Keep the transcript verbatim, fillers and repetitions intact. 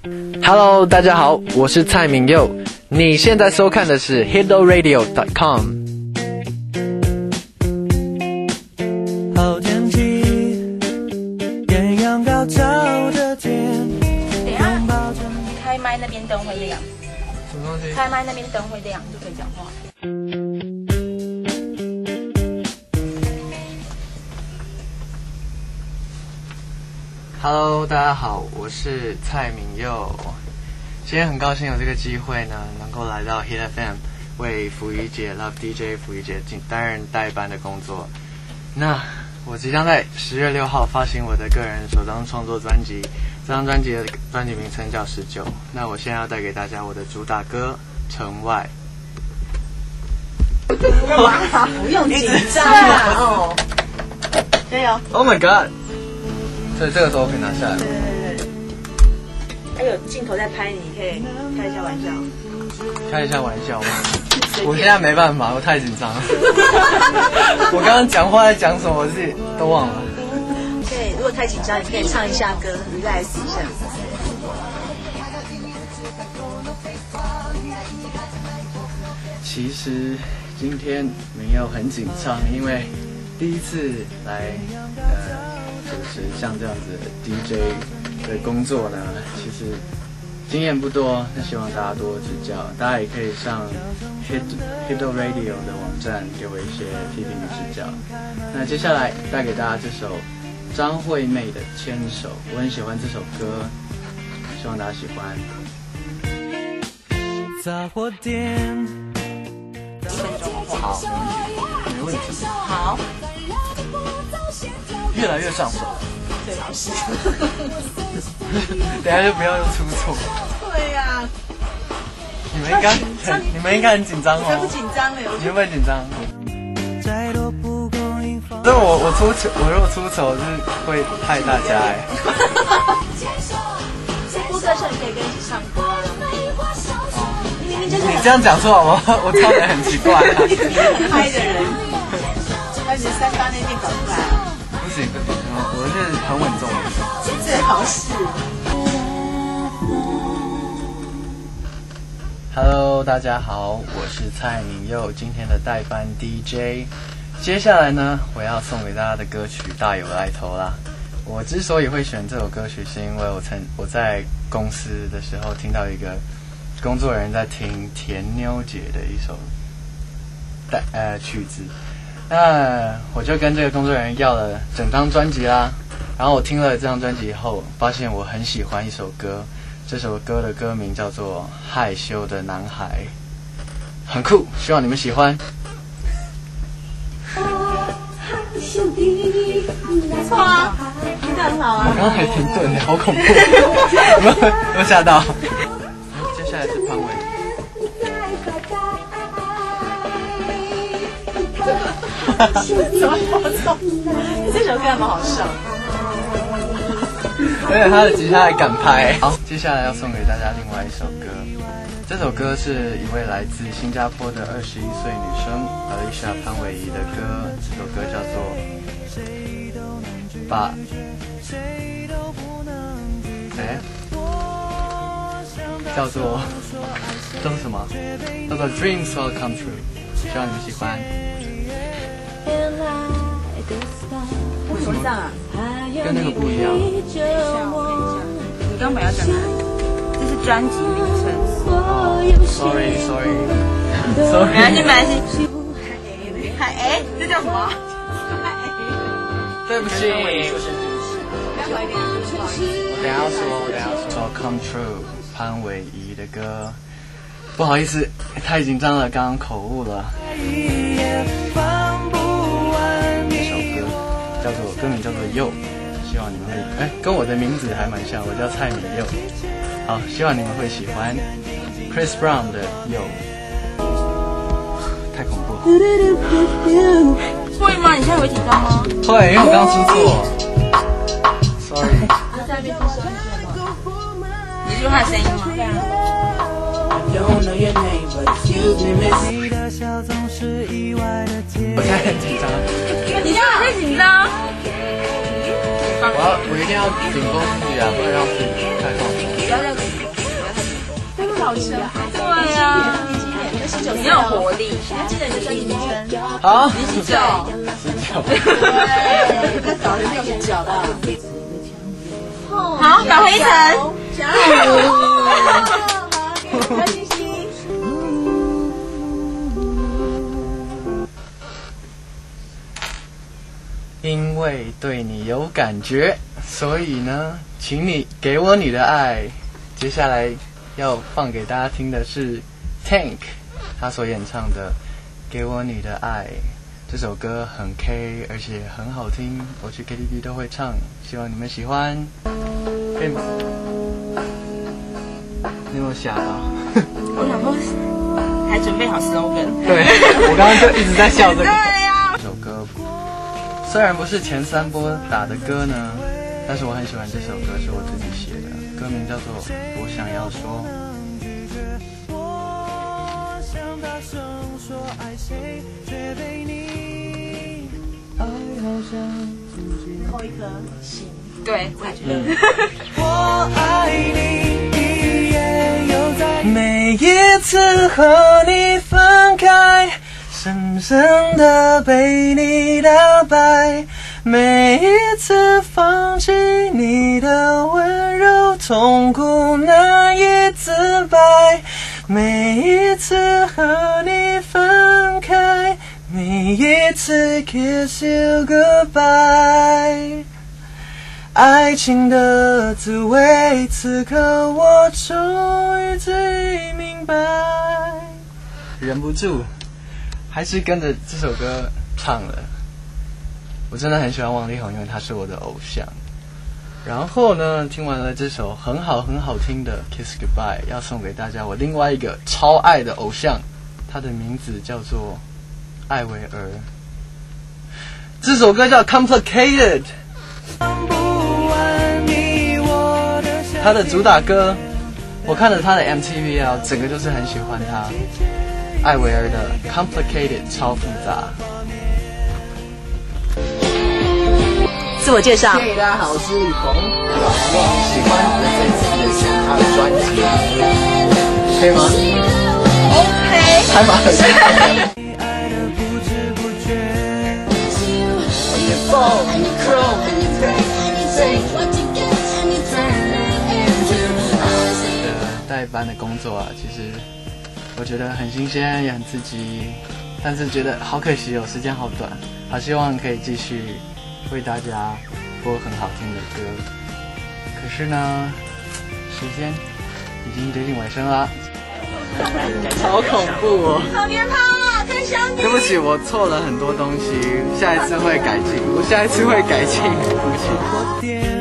Hello， 大家好，我是蔡明佑，你现在收看的是 Hito Radio dot com。 好天气，艳阳高照的天。 等一下，开麦那边灯会亮。 什么东西？ 开麦那边灯会亮，就可以讲话。 Hello， 大家好，我是蔡明佑。今天很高兴有这个机会呢，能够来到 Hit F M 为福仪姐 Love D J 福仪姐担任代班的工作。那我即将在十月六号发行我的个人首张创作专辑，这张专辑的专辑名称叫十九。那我现在要带给大家我的主打歌《城外》。 哇，不用紧张啊！哦，加油 ！Oh my god！ 所以这个时候我可以拿下来。 对对对。还有镜头在拍你，可以开一下玩笑。 开一下玩笑吗？我现在没办法，我太紧张了。我刚刚讲话在讲什么，我自己都忘了。 可以，如果太紧张，你可以唱一下歌 ，relax 一下。 其实今天明佑很紧张，因为第一次来，呃，就是像这样子的 D J 的工作呢，其实经验不多，那希望大家多指教。大家也可以上 Hit Hito Radio 的网站给我一些批评与指教。那接下来带给大家这首张惠妹的《牵手》，我很喜欢这首歌，希望大家喜欢。 杂货店。 好，没问题。 好。 越来越上手。 对，老师。 等一下就不要又出错。 对呀、啊。 你们应该很，你们应该很紧张哦。 我不紧张了， 你会不会紧张？所以我我出丑，我如果出丑是会害大家哎。 播歌的时候你可以跟一起唱歌啊。你明明就是你这样讲出来，我我唱得很奇怪、啊。 很嗨的人，把你的三八那面搞出来。 不行不行，我是很稳重的。 最好是。 Hello， 大家好，我是蔡明佑，今天的代班 D J。接下来呢，我要送给大家的歌曲大有来头啦。我之所以会选这首歌曲，是因为我曾我在公司的时候听到一个工作人员在听田妞姐的一首带呃曲子，那我就跟这个工作人员要了整张专辑啦。然后我听了这张专辑以后，发现我很喜欢一首歌，这首歌的歌名叫做《害羞的男孩》，很酷，希望你们喜欢。 不错啊，听得很好啊。 我刚刚还停顿的，好恐怖，有没有有没有吓到？接下来是潘玮仪。 怎么好笑？这首歌还蛮好笑。 而且他的吉他还敢拍。好，接下来要送给大家另外一首歌，这首歌是一位来自新加坡的二十一岁女生 Alicia 潘玮仪的歌，这首歌叫做把，哎，叫做叫做什么？叫做 Dreams Will Come True， 希望你们喜欢。 为什么这样啊？ 跟那个不一样。 等一下，我看一下。你刚本来要讲哪里？这是专辑名称。 哦 ，sorry sorry sorry。 没关系没关系。嗨哎，这叫什么？ 对不起。 不要回电视，不好意思。 我等一下要说，我等一下要说 Come True 潘玮仪的歌。不好意思，太紧张了，刚刚口误了。叫做歌名叫做佑，希望你们会哎跟我的名字还蛮像，我叫蔡明佑。好，希望你们会喜欢 Chris Brown 的佑。太恐怖了。 会吗？你现在会紧张吗？ 会，因为我刚刚出错。Sorry。 他在那边是你是他的声音吗？对啊。 我现在很紧张。 你现在还在紧张？ 我要，我一定要紧绷自己啊，不能让自己太放松。 不要让自己好吃啊！ 对呀，你要有活力。 你还记得你的专辑名称？ 好， 十九， 十九。 对，再早就六十九了。 好，打回一层。 加油！开心心。 因为对你有感觉，所以呢，请你给我你的爱。接下来要放给大家听的是 Tank 他所演唱的《给我你的爱》。这首歌很 K， 而且很好听，我去 K T V 都会唱，希望你们喜欢。可以吗？你有没有吓到？ 我想说，还准备好 slogan。 对，我刚刚就一直在笑这个。 对呀。 这首歌虽然不是前三波打的歌呢，但是我很喜欢这首歌，是我自己写的，歌名叫做《我想要说》。我想大声说爱谁，却被你爱好像扣一颗心。 对，我也觉得。 我爱你，也有在每一次和你分开，深深的被你打败，每一次放弃你的温柔，痛苦难以自拔，每一次和你分开，每一次 kiss you goodbye。爱情的滋味，此刻我终于最明白。 忍不住，还是跟着这首歌唱了。我真的很喜欢王力宏，因为他是我的偶像。然后呢，听完了这首很好很好听的《Kiss Goodbye》，要送给大家我另外一个超爱的偶像，他的名字叫做艾薇儿。这首歌叫《Complicated》。他的主打歌，我看了他的 M T V 啊，整个就是很喜欢他。艾薇儿的 Complicated 超复杂。 自我介绍。 嘿，大家好，我是李鹏。喜欢的这次的他的专辑，可以吗 OK。 还蛮好听。代班的工作啊，其实我觉得很新鲜，也很刺激，但是觉得好可惜哦，时间好短。好希望可以继续为大家播很好听的歌，可是呢，时间已经接近尾声了，好恐怖哦！ 好鞭炮啊，太想你。 对不起，我错了很多东西，下一次会改进，我下一次会改进，对不起。